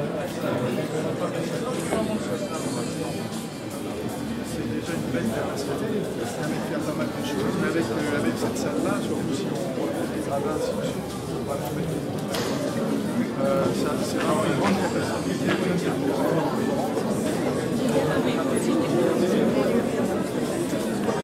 C'est déjà une belle capacité, ça permet de faire pas mal de choses, mais avec cette salle-là, surtout si on voit les gradins, ainsi de suite, il faut vraiment mettre c'est vraiment